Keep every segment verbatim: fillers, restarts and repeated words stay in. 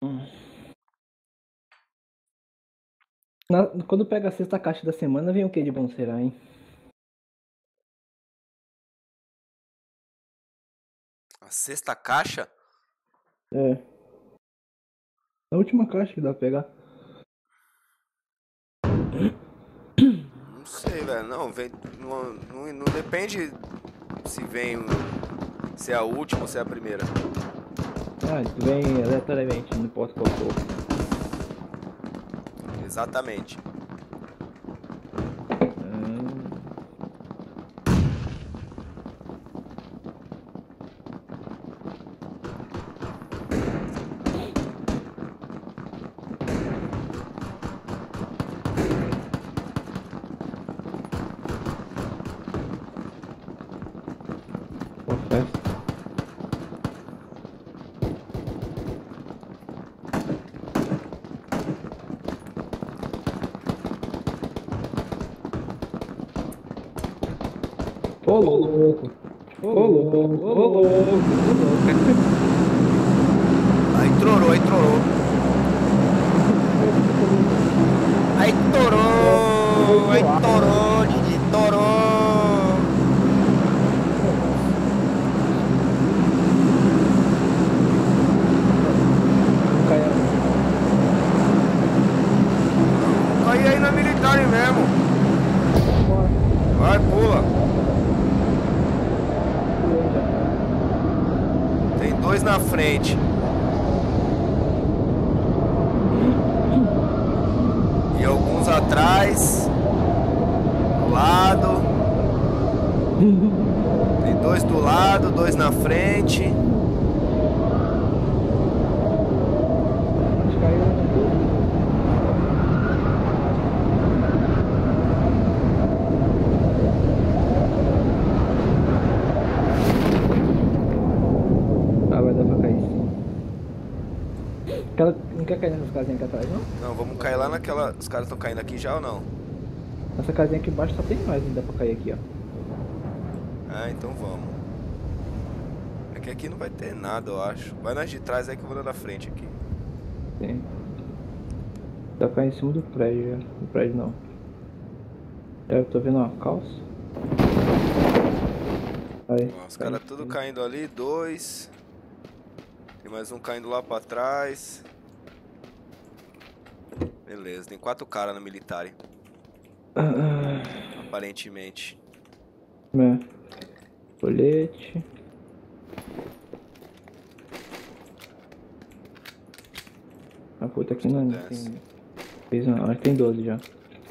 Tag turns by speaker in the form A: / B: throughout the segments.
A: Hum. Na- quando pega a sexta caixa da semana, vem o que de bom será, hein?
B: A sexta caixa?
A: É. A última caixa que dá pra pegar.
B: Não sei, velho. Não, vem. Não, não, não depende se vem. Se é a última ou se é a primeira.
A: Ah, isso vem aleatoriamente, não posso qual for.
B: Exatamente.
A: Ah, confesso. Ô louco! Ô louco! Ô louco! Ô louco!
B: Aí torou, aí torou. Aí torou! Aí torou, Didi, torou!
A: Não cai
B: Cai aí na militar mesmo.
A: agora.
B: Vai, pula.
A: Pulou já.
B: Tem dois na frente. E alguns atrás. Do lado. Tem dois do lado, dois na frente.
A: Acho que caiu um pouco. Ah, vai dar pra cair sim. Aquela, não quer cair nessas casinhas aqui atrás, não?
B: Não, vamos cair lá naquela. Os caras estão caindo aqui já ou não?
A: Essa casinha aqui embaixo só tem mais, não dá pra cair aqui, ó.
B: Ah, então vamos. É que aqui não vai ter nada, eu acho. Vai nas de trás aí que eu vou dar na frente aqui.
A: Tem. Dá pra cair em cima do prédio já. No prédio não. É, eu tô vendo uma calça. Aí,
B: Ó, os
A: cai em
B: caras tudo
A: cima.
B: caindo ali, dois. Tem mais um caindo lá pra trás. Beleza, tem quatro caras no militar,
A: Ah,
B: aparentemente.
A: é. Colete. A puta aqui
B: Gostou
A: não
B: dessa?
A: tem. Fez uma. Acho que tem doze já.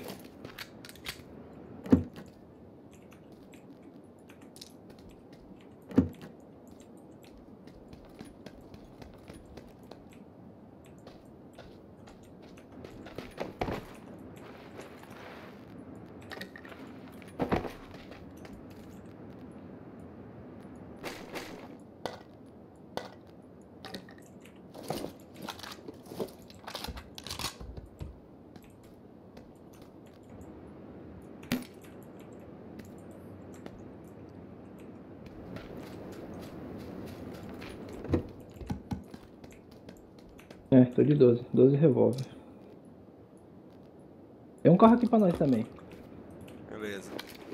A: É, tô de doze. doze revólver. Tem um carro aqui pra nós também.
B: Beleza.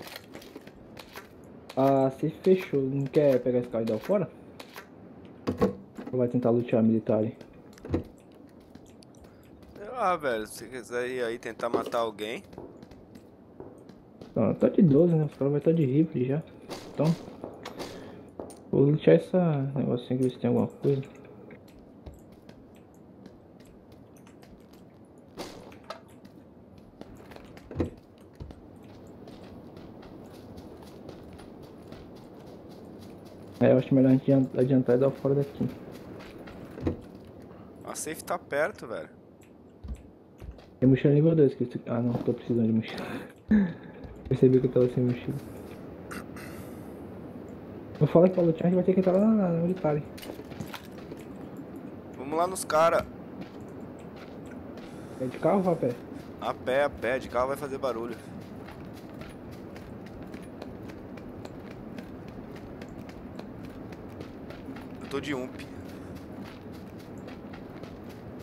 A: Ah, se fechou. Não quer pegar esse carro e dar fora? Ou vai tentar lutear militar ali?
B: Sei lá, velho. Se quiser ir aí tentar matar alguém.
A: Então, tá de doze, né? Os caras vão estar de rifle já. Então, vou lutear essa negocinho aqui, ver se tem alguma coisa. É, eu acho melhor a gente adiantar e dar fora daqui.
B: A safe tá perto, velho.
A: Tem mochila nível dois que eu... Ah, não, tô precisando de mochila. Percebi que eu tava sem mochila. Não fala que pra lutear a gente vai ter que entrar lá na, na militar.
B: Vamos lá nos caras.
A: É de carro ou a pé?
B: A pé, a pé. De carro vai fazer barulho. Eu tô de ump.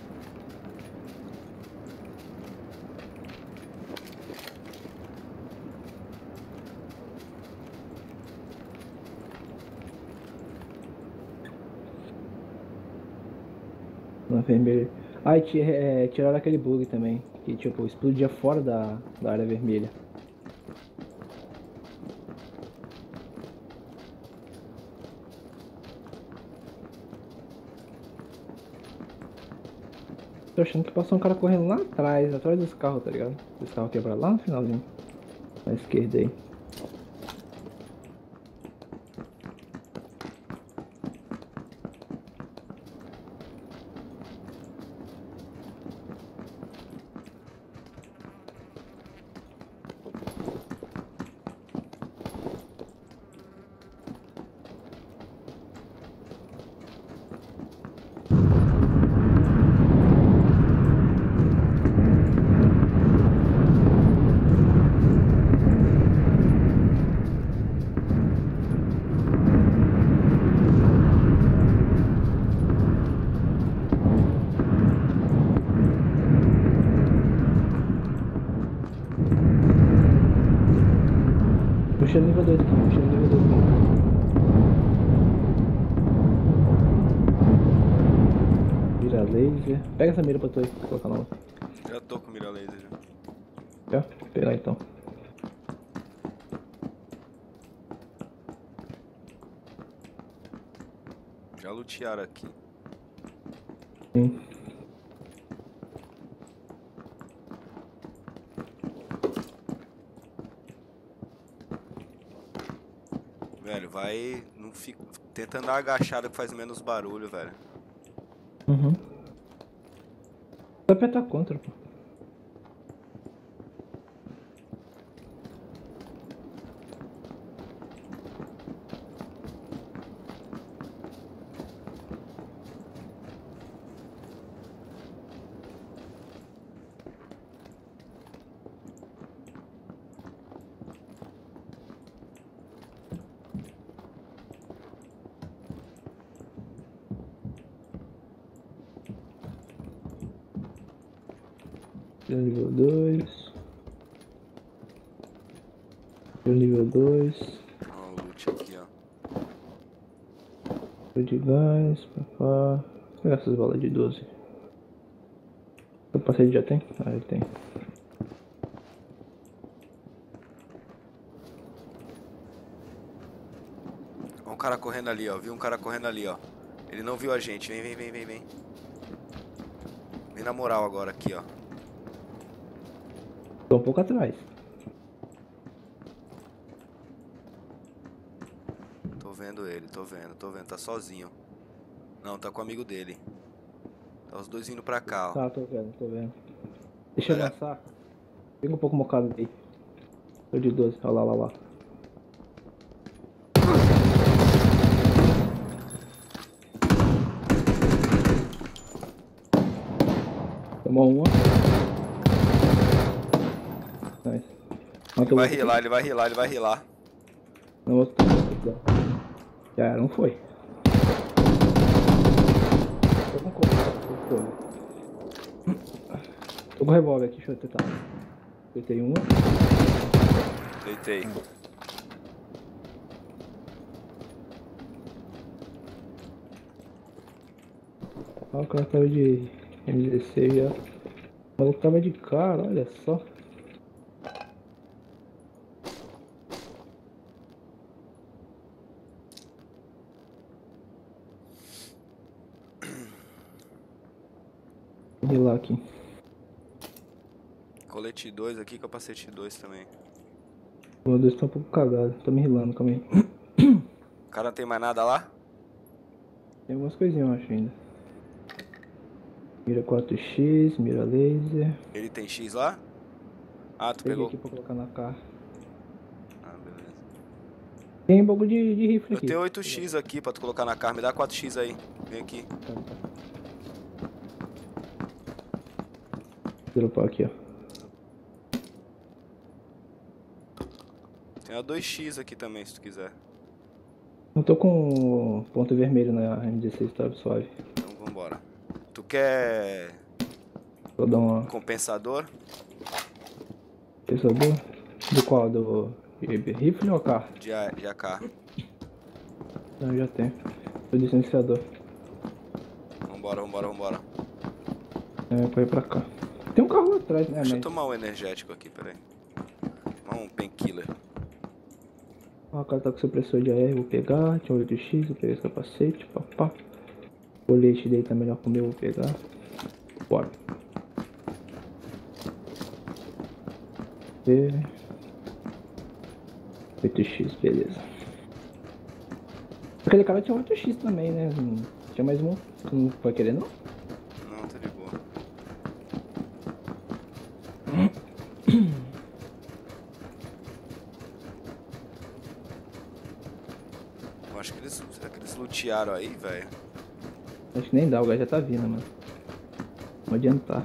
A: Na vermelha. Ah, e ti- é, tiraram aquele bug também. Que tipo, explodia fora da, da área vermelha. Tô achando que passou um cara correndo lá atrás, atrás dos carros, tá ligado? Esse carro quebrado lá no finalzinho. Na esquerda aí. Puxa nível dois aqui, puxa nível dois aqui. Mira laser. Pega essa mira pra tu aí, vou colocar na outra.
B: Já tô com mira laser já.
A: Já? Vou pegar então.
B: Já lutearam aqui.
A: Sim.
B: Velho, vai. Não fica. Tenta andar agachado que faz menos barulho, velho.
A: Uhum. Só apertar contra, pô. Nível dois. Nível dois.
B: Ó, o loot aqui, ó.
A: De gás, papá. Vou pegar essas balas de doze. O capacete já tem? Ah, ele tem.
B: Ó um cara correndo ali, ó. Viu um cara correndo ali, ó. Ele não viu a gente. Vem, vem, vem, vem, vem. Vem na moral agora aqui, ó.
A: Tô um pouco atrás.
B: Tô vendo ele, tô vendo, tô vendo. Tá sozinho. Não, tá com o amigo dele. Tá os dois vindo pra cá, ó.
A: Tá, tô vendo, tô vendo. Deixa eu
B: Olha.
A: lançar. Pega um pouco mocado aí. Tô de doze, olha lá, lá, lá. Tomou uma. Nice.
B: Ele vai rilar, ele vai rilar, ele vai rilar.
A: Não, outro. Já era, não foi. Tô com corpo, tô com corpo. Tô com revólver aqui, deixa eu tentar. Deitei uma.
B: Deitei.
A: Ah, o cara tava de M dezesseis já. O maluco tava de cara, olha só. Vou rilar aqui.
B: Colete dois aqui, capacete dois também.
A: O meu dois tá um pouco cagado, tô me rilando, calma aí.
B: O cara não tem mais nada lá?
A: Tem algumas coisinhas eu acho ainda. Mira quatro x, mira laser.
B: Ele tem X lá? Ah, tu
A: Peguei
B: pegou?
A: aqui pra colocar na carro.
B: Ah, beleza.
A: Tem um bagulho de, de rifle
B: Eu
A: aqui.
B: tenho oito x aqui pra tu colocar na carne. Me dá quatro x aí. Vem aqui.
A: Tá, tá. Vou dropar aqui, ó.
B: Tem a dois x aqui também, se tu quiser.
A: Eu tô com ponto vermelho na M dezesseis, tá suave.
B: Então vambora. Tu quer
A: Vou dar uma
B: compensador?
A: pensador. Do qual? Do rifle ou carro?
B: De, A- de A K.
A: Não, já tem. Do licenciador.
B: Vambora, vambora, vambora.
A: É, correr pra cá. Tem um carro lá atrás, né?
B: Deixa eu
A: Mas...
B: tomar um energético aqui, peraí. Tomar um painkiller.
A: Ó, o cara tá com supressor de A R, vou pegar. Tinha oito x, vou pegar esse capacete, papá. O colete dele tá melhor que o meu, vou pegar. Bora. oito x, beleza. Aquele cara tinha oito x também, né? Tinha mais um. Tu não vai querer, não?
B: Não, tá de boa. Eu acho que eles... Será que eles lutearam aí, velho?
A: Acho que nem dá, o gás já tá vindo, mano. Não adiantar.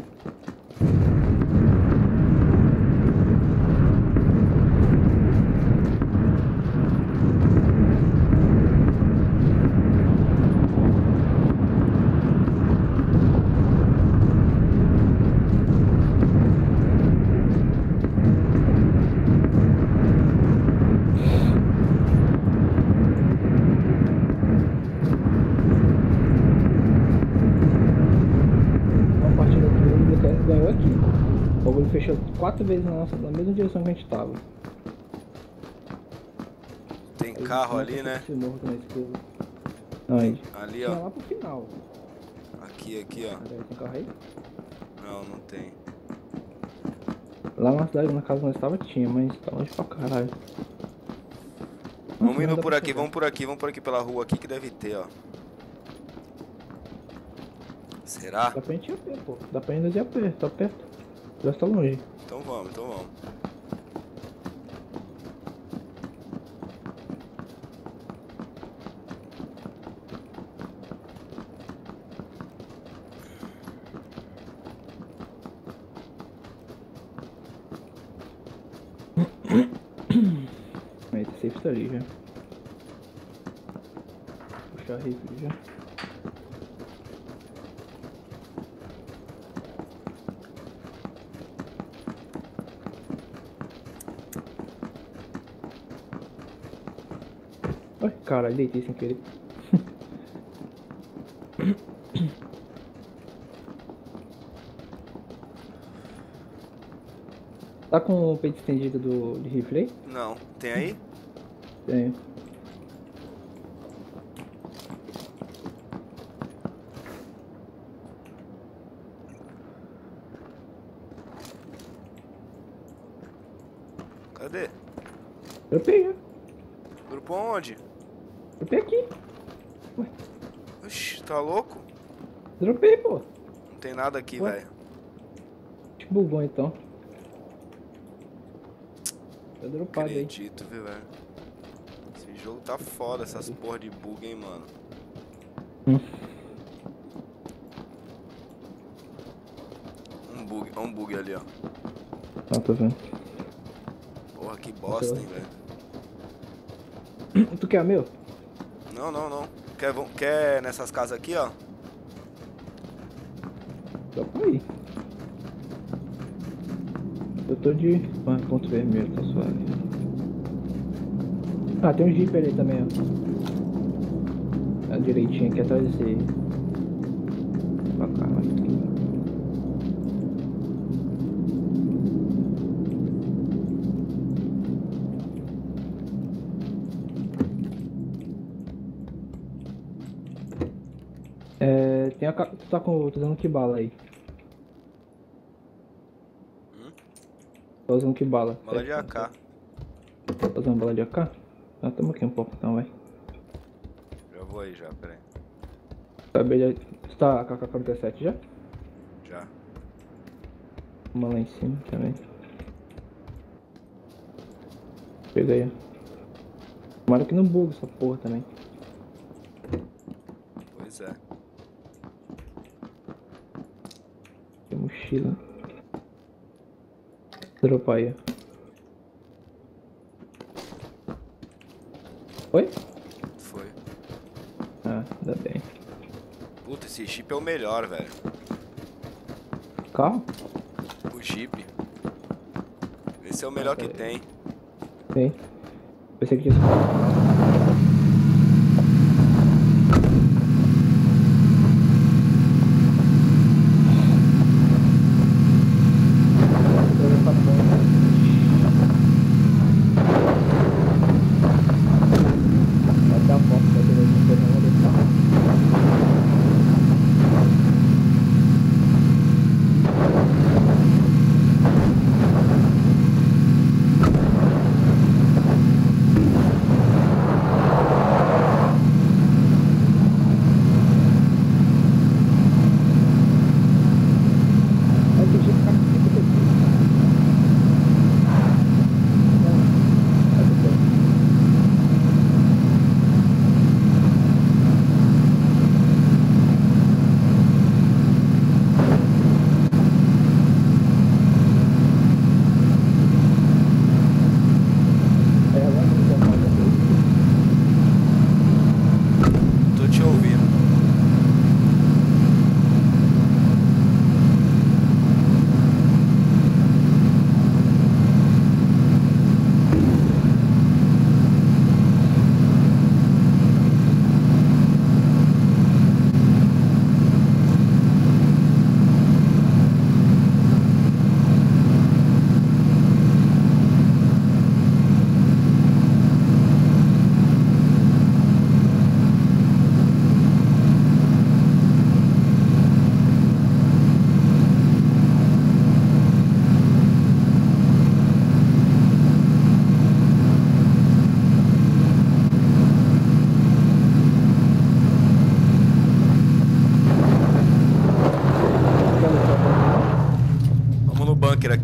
A: Fechou quatro vezes na nossa, na mesma direção que a gente tava.
B: Tem aí carro ali, né?
A: Esse morro na esquerda. Não, aí.
B: Ali, ó.
A: Não, lá pro final.
B: Aqui, aqui, ó.
A: Tem carro aí?
B: Não, não tem.
A: Lá na cidade, na casa onde nós tava, tinha, mas tá longe pra caralho.
B: Vamos indo por aqui, vamos por aqui, vamos por aqui pela rua aqui que deve ter, ó. Será?
A: Dá pra gente ir a pé, pô. Dá pra gente ir a pé, tá perto. Já está longe.
B: Então vamos, então vamos.
A: Aí, tá safe tá ali já. Puxar rifle já. Ai, caralho, deitei sem querer. Tá com o peito estendido do, de rifle aí?
B: Não. Tem aí?
A: Tenho.
B: Cadê?
A: Dropei já.
B: Grupo onde?
A: Dropei aqui. Ué.
B: Oxi, tá louco?
A: Dropei, pô.
B: Não tem nada aqui,
A: Ué.
B: velho.
A: Te bugou então. Tá dropado aí.
B: Acredito, viu, velho. Esse jogo tá foda, essas porra de bug, hein, mano.
A: Hum.
B: Um bug, um bug ali, ó.
A: Ah, tô vendo.
B: Porra, que bosta, hein, velho.
A: Tu quer meu?
B: Não, não, não. Quer, vão- quer nessas casas aqui, ó?
A: Dropa aí. Eu tô de ah, ponto vermelho, tá suave. Ah, tem um jeep ali também, ó. A direitinha aqui atrás desse aí. Pra cá, vai. É, tem a ca... Tu tá com... Tô dando que bala aí?
B: Hum?
A: Tô usando que bala?
B: Bala de A K.
A: Tá usando bala de A K? Ah, tamo aqui um pouco então, vai.
B: Já vou aí, já, peraí.
A: Acabei de... Tu tá com a K quarenta e sete já?
B: Já.
A: Uma lá em cima também. Pega aí, ó. Tomara que não bugue essa porra também.
B: Pois é.
A: Tem mochila. Dropar aí, ó. Oi?
B: Foi.
A: Ah, ainda bem.
B: Puta, esse Jeep é o melhor, velho.
A: Carro?
B: O Jeep. Esse é o melhor que tem.
A: Tem. Pensei que tinha.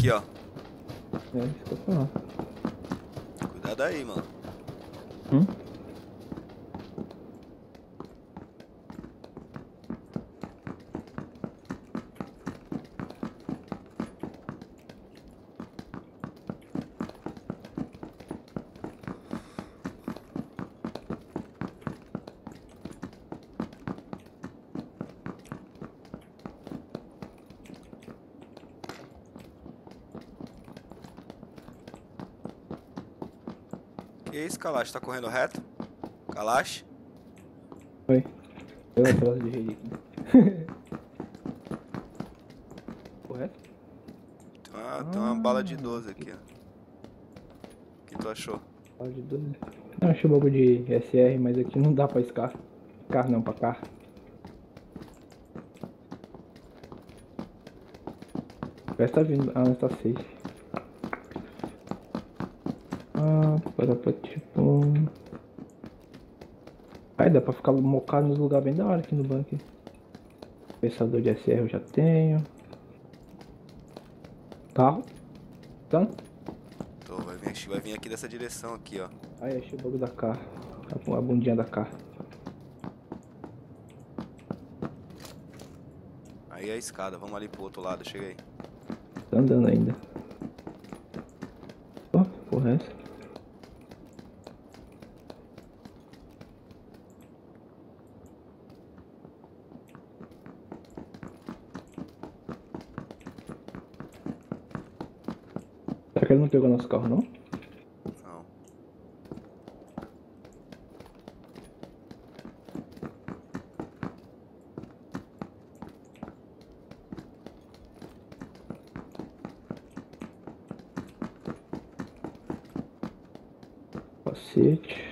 B: aqui, ó.
A: É, isso que eu falar.
B: Cuidado aí, mano.
A: Hum?
B: Que isso, Kalash? Tá correndo reto? Kalash?
A: Oi. Eu atrás de rede aqui. Correto?
B: Tem uma, tem uma bala de doze aqui, ó. O que tu achou?
A: Bala de doze. Eu achei o bagulho de S R, mas aqui não dá pra escar. Carro não, pra carro. Parece que tá vindo. Ah, não, tá safe. Ah, para pra tipo. Aí dá pra ficar mocado nos lugares bem da hora aqui no banco. Pensador de S R eu já tenho. Carro. Tá?
B: Tô, vai vir, vai vir aqui dessa direção aqui, ó.
A: Aí achei o bagulho da carro. A bundinha da carro.
B: Aí é a escada, vamos ali pro outro lado, chega aí.
A: Tá andando ainda. Ó, oh, porra é essa? Será que ele não pegou nosso carro, não?
B: Não.
A: Cacete.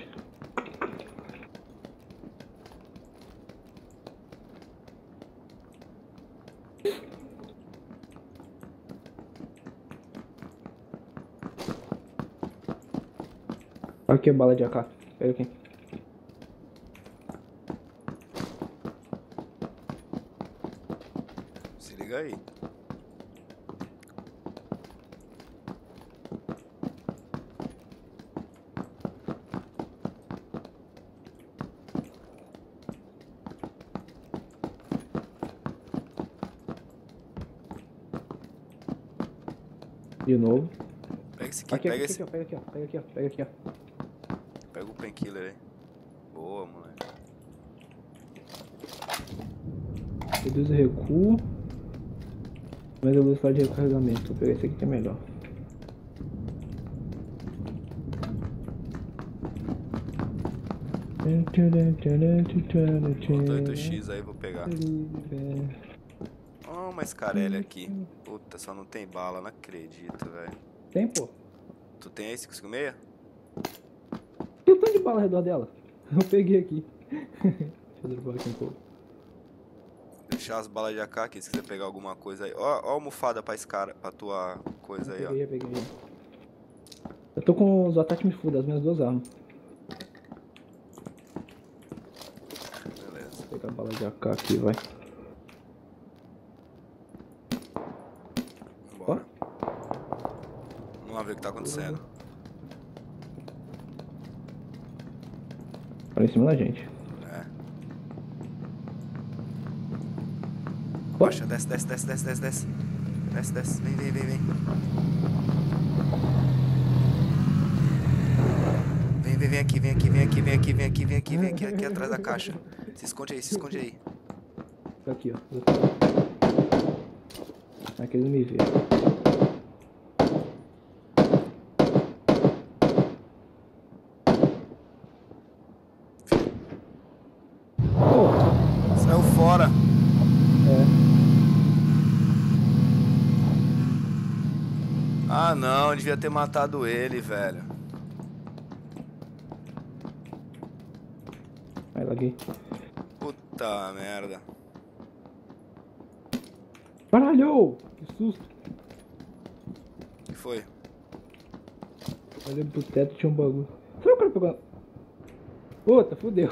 A: Aqui a bala de A K. Pega aqui.
B: Se liga aí.
A: De novo.
B: Pega esse aqui,
A: Aqui,
B: pega
A: aqui,
B: esse.
A: aqui, ó, pega aqui, ó, pega aqui, ó, pega aqui, ó.
B: Pega o painkiller aí. Boa, moleque.
A: Reduz o recuo. Mas a velocidade de recarregamento. Vou pegar esse aqui que é melhor.
B: Botou oito x aí, vou pegar. Ó, uma escarelha aqui. Puta, só não tem bala, não acredito, velho.
A: Tem, pô.
B: Tu tem aí cinco cinco seis?
A: Tem um tanto de bala ao redor dela. Eu peguei aqui. Deixa eu derrubar aqui um pouco.
B: Deixar as balas de A K aqui, se quiser pegar alguma coisa aí. Ó, ó a almofada pra, escara, pra tua coisa aí, ó.
A: Peguei, peguei. Eu tô com os ataques me fuda, as minhas duas armas.
B: Beleza.
A: Vou pegar a bala de A K aqui, vai.
B: Bora. Vamos lá ver o que tá acontecendo.
A: Olha em cima da gente.
B: É. Baixa, desce, desce, desce, desce, desce, desce. Desce, desce. Vem, vem, vem, vem. Vem, vem, vem aqui, vem aqui, vem aqui, vem aqui, vem aqui, vem aqui, vem aqui, aqui atrás da caixa. Se esconde aí, se esconde aí.
A: Aqui, ó. Aqui eles me vê.
B: Saiu fora.
A: É.
B: Ah não, devia ter matado ele, velho.
A: Vai, laguei.
B: Puta merda.
A: Caralho! Que susto!
B: O que foi?
A: Olhando pro teto, tinha um bagulho. Foi o cara pegou. Puta, fudeu.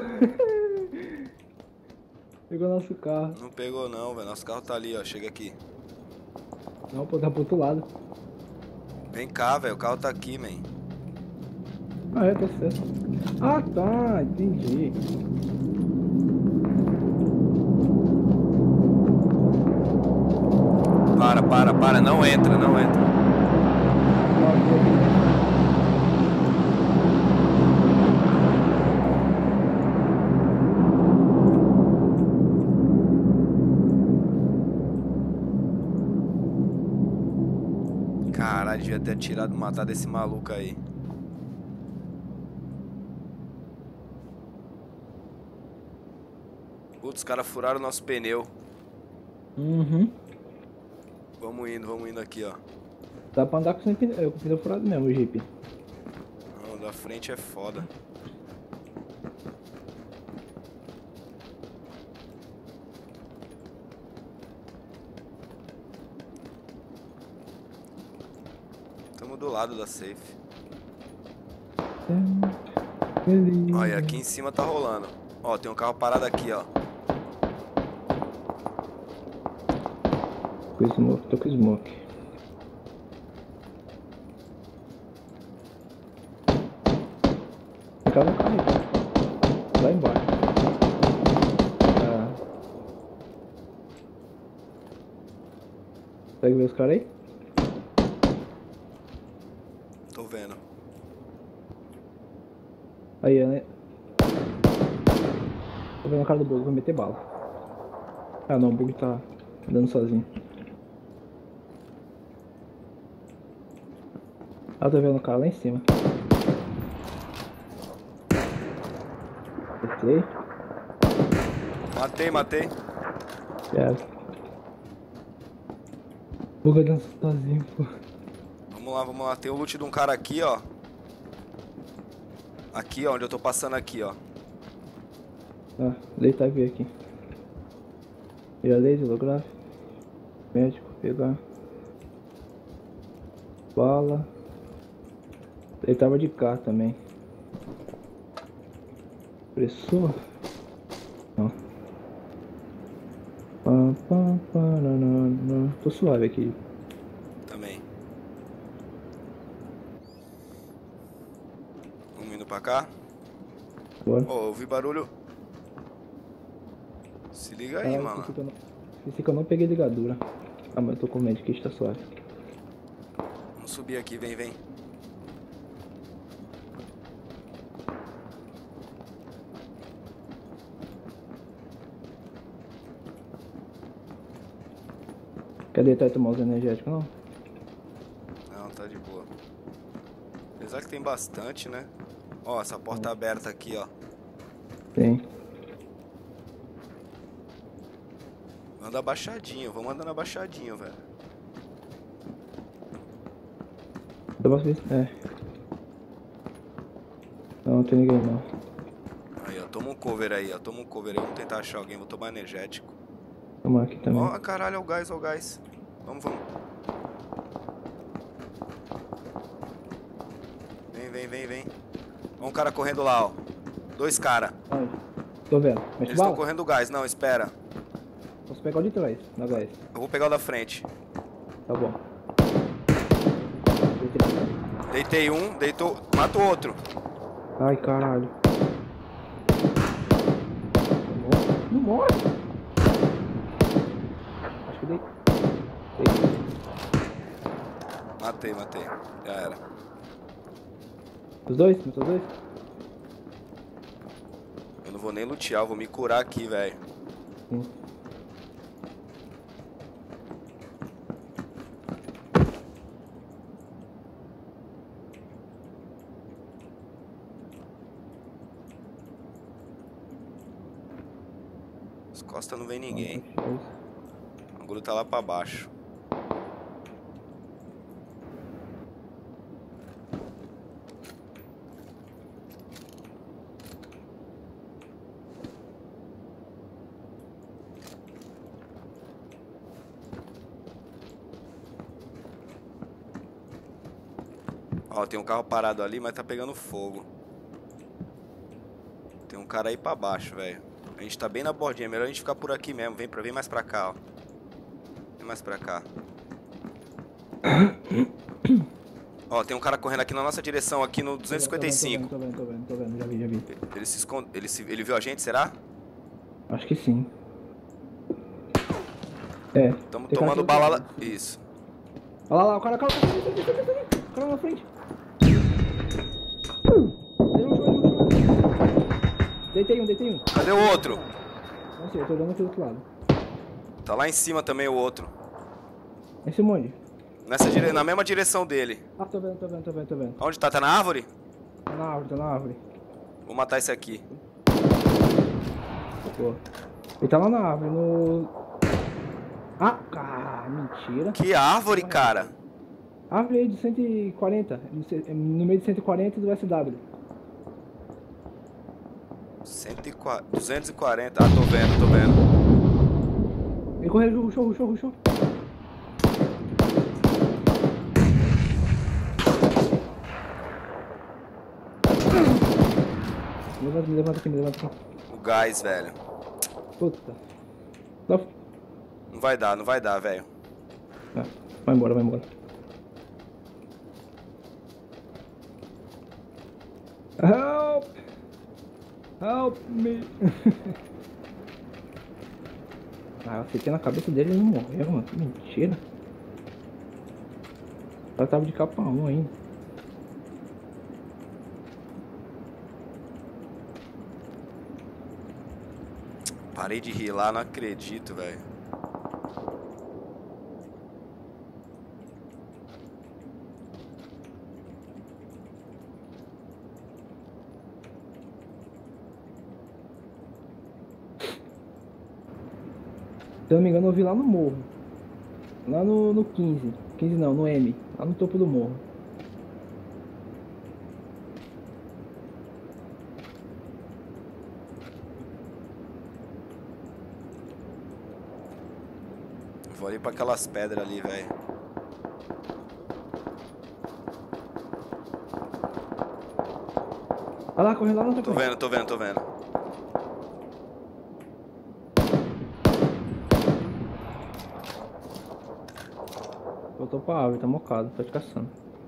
A: Pegou nosso carro.
B: Não pegou não, velho. Nosso carro tá ali, ó. Chega aqui.
A: Não, pô, tá pro outro lado.
B: Vem cá, velho. O carro tá aqui, man.
A: Ah, é, tá certo. Ah, tá, entendi.
B: Para, para, para. Não entra, não entra. Caralho, devia ter atirado, matado esse maluco aí. Putz, os caras furaram o nosso pneu.
A: Uhum.
B: Vamos indo, vamos indo aqui, ó.
A: Dá pra andar com o pneu, com o pneu furado mesmo, o Jeep.
B: Não, da frente é foda. Tamo do lado da safe. Olha, aqui em cima tá rolando. Ó, tem um carro parado aqui, ó.
A: Com smoke, tô com smoke. Fica no carro aí. Lá embaixo. Ah. Consegue ver os caras aí?
B: Tô vendo.
A: Aí, né? Tô vendo a cara do bug, vou meter bala. Ah não, o bug tá andando sozinho. Ah, tô vendo o cara lá em cima. Acertei.
B: Matei, matei.
A: Certo. O bug andando sozinho, pô.
B: Vamos lá, vamos lá. Tem o loot de um cara aqui, ó. Aqui, ó, onde eu tô passando aqui, ó.
A: Ah, deitar e ver aqui. Já laser, holográfico. Médico, pegar. Bala. Ele tava de carro também. Pressor? Não. Pá, pá, pá, não, não, não. Tô suave aqui.
B: Também. Vamos indo pra cá.
A: Bora.
B: Ó, oh, eu vi barulho. Se liga aí,
A: Ah,
B: mano.
A: esqueci que, eu não... esqueci que eu não peguei ligadura. Ah, mas eu tô com medo que está suave.
B: Vamos subir aqui, vem, vem.
A: Quer deitar e tomar os energéticos, não?
B: Não, tá de boa. Apesar que tem bastante, né? Ó, essa porta hum. aberta aqui, ó.
A: Tem.
B: Anda abaixadinho, vamos andando abaixadinho, velho.
A: Dá pra ver? É. Não, não tem ninguém não.
B: Aí, ó, toma um cover aí, ó. Toma um cover aí, vamos tentar achar alguém, vou tomar energético.
A: Tomar aqui também.
B: Ó, caralho, é o gás, é o gás. Vamos, vamos. Vem, vem, vem, vem. Ó um cara correndo lá, ó. Dois caras.
A: Tô vendo. Mexe
B: Eles estão correndo o gás, não, espera.
A: Posso pegar o de trás, na gás.
B: Eu vou pegar o da frente.
A: Tá bom.
B: Deitei um, deitou. Mata o outro.
A: Ai, caralho. Não morre. Acho que dei. Dei.
B: Matei, matei. Já era.
A: Os dois? Matou os dois?
B: Eu não vou nem lutear, eu vou me curar aqui, velho.
A: Sim.
B: As costas não vem ninguém. O bagulho tá lá pra baixo. Ó, tem um carro parado ali, mas tá pegando fogo. Tem um cara aí pra baixo, velho. A gente tá bem na bordinha, é melhor a gente ficar por aqui mesmo. Vem, pra, vem mais pra cá, ó. Vem mais pra cá. Ó, tem um cara correndo aqui na nossa direção, aqui no duzentos e cinquenta e cinco.
A: Tô vendo, tô vendo, tô vendo, tô vendo, já vi, já vi.
B: Ele se esconde. Ele, se... ele viu a gente, será?
A: Acho que sim. É.
B: Tamo
A: tem cara
B: tomando
A: aqui
B: bala
A: do
B: lá.
A: lado.
B: Isso.
A: Olha lá, lá, o cara, o cara, o cara, o cara, o cara, o cara lá na frente. Deitei um, deitei um.
B: Cadê o outro?
A: Não sei, eu tô olhando aqui do outro lado.
B: Tá lá em cima também o outro.
A: Esse monte.
B: Nessa dire... Na mesma direção dele.
A: Ah, tô vendo, tô vendo, tô vendo, tô vendo.
B: Onde tá? Tá na árvore?
A: Tá na árvore, tá na árvore.
B: Vou matar esse aqui.
A: Pô. Ele tá lá na árvore, no... Ah, cara, mentira.
B: Que árvore, cara?
A: Árvore aí de cento e quarenta, no meio de cento e quarenta do S W.
B: cento e quarenta, duzentos e quarenta. Ah, tô vendo, tô vendo.
A: Ele correu, rushou, rushou, rushou. Me levanta, me levanta aqui, me levanta aqui.
B: O gás, velho.
A: Puta. Não.
B: Não vai dar, não vai dar, velho.
A: Ah, vai embora, vai embora. Help! Help me! Ah, eu acertei na cabeça dele e ele não morreu, mano. Que mentira. Ela tava de capa um ainda.
B: Parei de rir lá, não acredito, velho.
A: Se eu não me engano, eu vi lá no morro. Lá no, no quinze. quinze não, no M. Lá no topo do morro.
B: Vou ali pra aquelas pedras ali, velho.
A: Olha lá, correndo lá na
B: Tô vendo, tô vendo, tô vendo.
A: Voltou pra árvore, tá mocado, tá te caçando.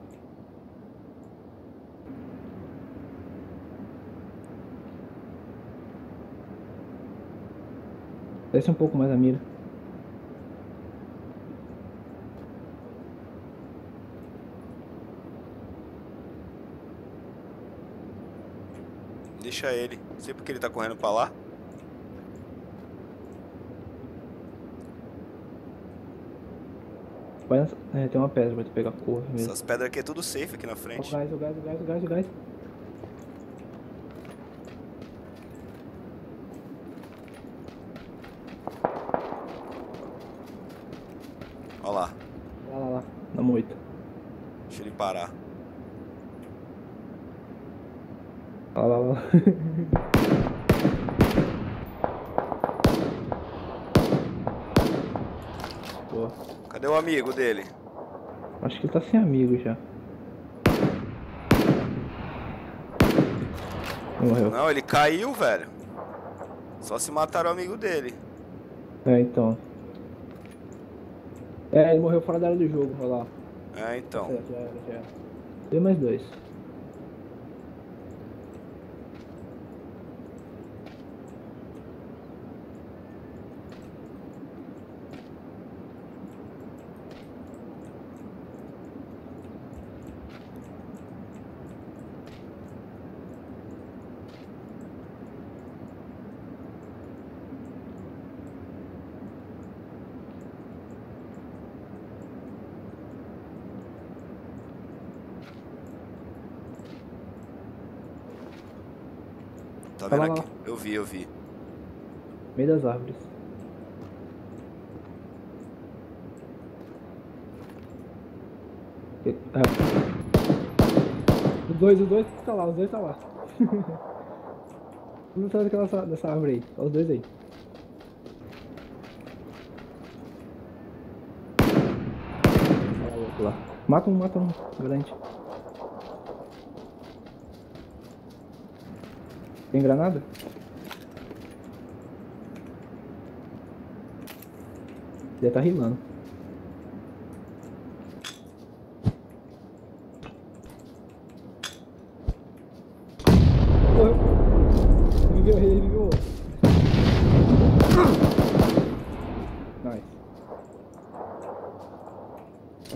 A: Desce um pouco mais a mira.
B: Deixa ele. Não sei porque ele tá correndo pra lá.
A: Vai nessa... É, tem uma pedra, vai ter que pegar a cor mesmo.
B: Essas pedras aqui é tudo safe aqui na
A: Ó, o
B: frente.
A: gás, o gás, o gás, o gás, o gás.
B: Olha lá.
A: Lá, lá, lá. Na moita.
B: Deixa ele parar.
A: Lá, lá, lá. Boa.
B: Cadê o amigo dele?
A: Acho que ele tá sem amigo já. Morreu.
B: Não, ele caiu, velho. Só se mataram o amigo dele.
A: É, então. É, ele morreu fora da área do jogo, olha lá.
B: É, então.
A: Certo, já era, já era. Tem mais dois.
B: Tá
A: Tá
B: vendo
A: lá,
B: aqui?
A: lá.
B: Eu vi, eu vi.
A: Meio das árvores. É. Os dois, os dois tá lá, os dois tá lá. Não tá daquela dessa árvore aí, só os dois aí. Olha o outro lá. Mata um, mata um, grande. Tem granada? Deve tá rilando.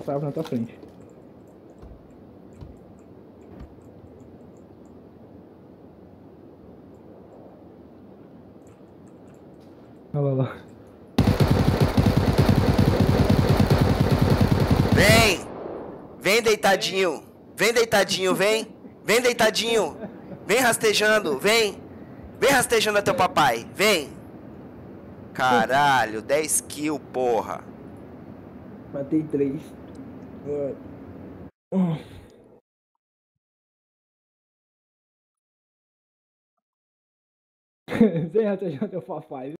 A: passava na tua frente. Olha lá, lá.
B: Vem! Vem deitadinho! Vem deitadinho, vem! Vem deitadinho! Vem rastejando, vem! Vem rastejando até o papai, vem! Caralho, dez kills, porra!
A: Matei três. Vem rastejando até o papai.